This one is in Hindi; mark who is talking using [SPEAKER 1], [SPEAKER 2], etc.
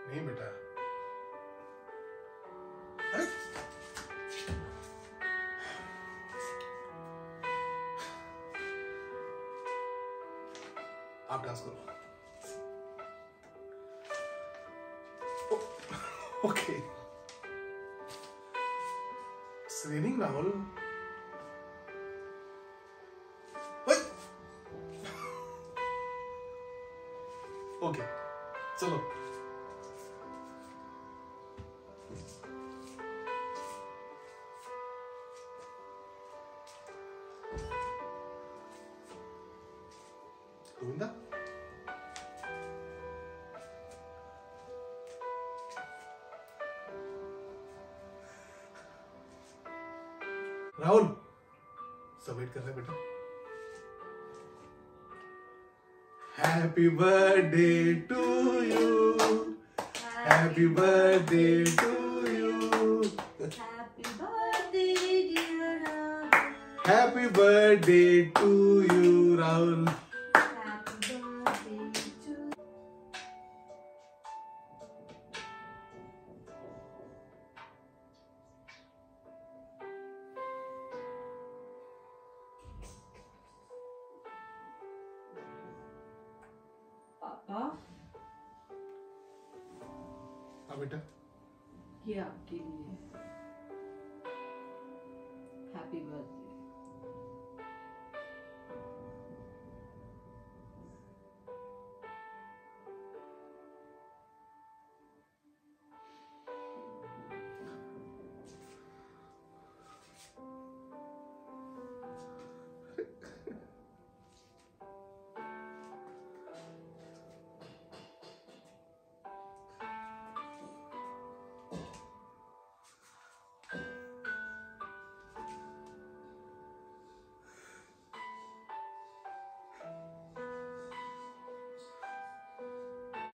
[SPEAKER 1] नहीं बेटा। अरे आप डांस करो। ओके। स्विनिंग राहुल। ओके चलो। गोविंदा राहुल सब वेट कर रहे बेटा। Happy birthday to you, happy birthday to you,
[SPEAKER 2] happy birthday dear Rahul,
[SPEAKER 1] happy birthday to you Rahul.
[SPEAKER 2] Happy birthday to. पापा
[SPEAKER 1] हाँ बेटा।
[SPEAKER 2] ये आपके लिए।